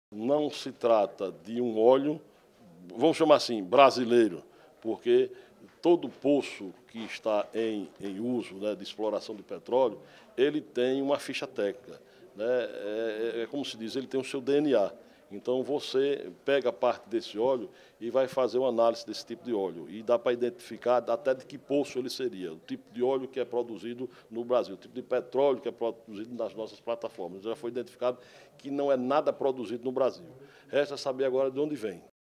Não se trata de um óleo, vamos chamar assim, brasileiro, porque todo poço que está em uso, né, de exploração de petróleo, ele tem uma ficha técnica, né? Como se diz, ele tem o seu DNA. Então você pega parte desse óleo e vai fazer uma análise desse tipo de óleo. E dá para identificar até de que poço ele seria, o tipo de óleo que é produzido no Brasil, o tipo de petróleo que é produzido nas nossas plataformas. Já foi identificado que não é nada produzido no Brasil. Resta saber agora de onde vem.